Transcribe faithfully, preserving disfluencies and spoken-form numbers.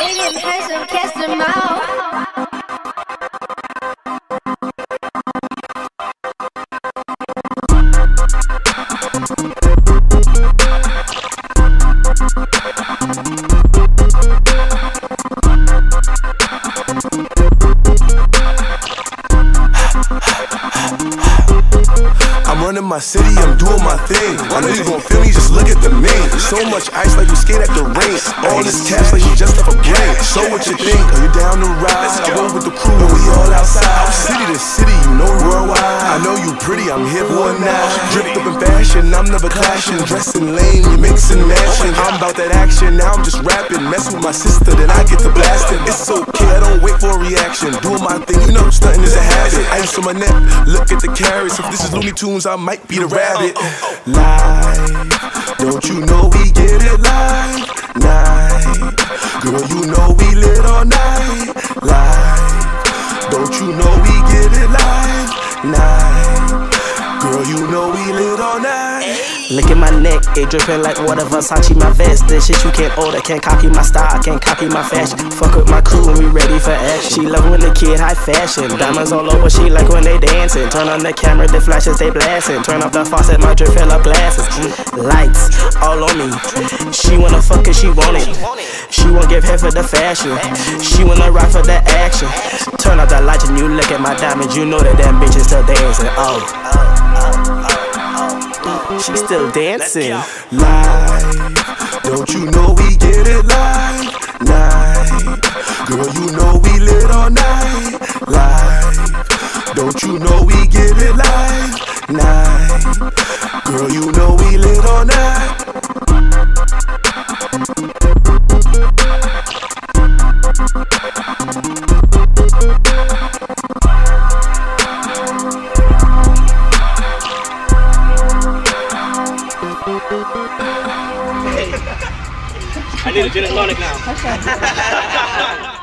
Ain't getting paid, so catch them out. I'm running my city, I'm doing my thing. I know you gon' feel me, just look at the mane. So much ice like you skate at the rain. All this cash like you just off a brain. So what you think? Are you down to ride? I roll with the crew and we all outside. City to city, you know worldwide. I know you pretty, I'm here for it now. Dripped up in fashion, I'm never clashing. Dressing lame, you mixing matching. I'm about that action, now I'm just rapping. Mess with my sister, then I get to blasting. It's okay, I don't wait for a reaction. Doing my thing, you know stunting is a habit. Ice on my neck, look at the carrots. If this is Looney Tunes, I might be the rabbit. Live, don't you know we get it live? Night, girl, you know we lit all night. Live, don't you know we get it live? Night, girl, you know we lit all night. Look at my neck, it dripping like water, Versace my vest. This shit you can't order, can't copy my style, can't copy my fashion. Fuck with my crew and we ready for action. She love when the kid high fashion, diamonds all over, she like when they dancing. Turn on the camera, the flashes they blasting. Turn off the faucet, my drip fill up glasses. Mm, lights all on me, she wanna fuck cause she want it. She won't give head for the fashion, she wanna ride for the action. Turn off the lights and you look at my diamonds, you know that that bitch is still dancing. Oh, oh, oh, oh. She's still dancing. Live, don't you know we get it live? Night, girl, you know we lit all night. Live, don't you know we get it live? Night, girl, you know we lit all night. I need a gin and tonic now.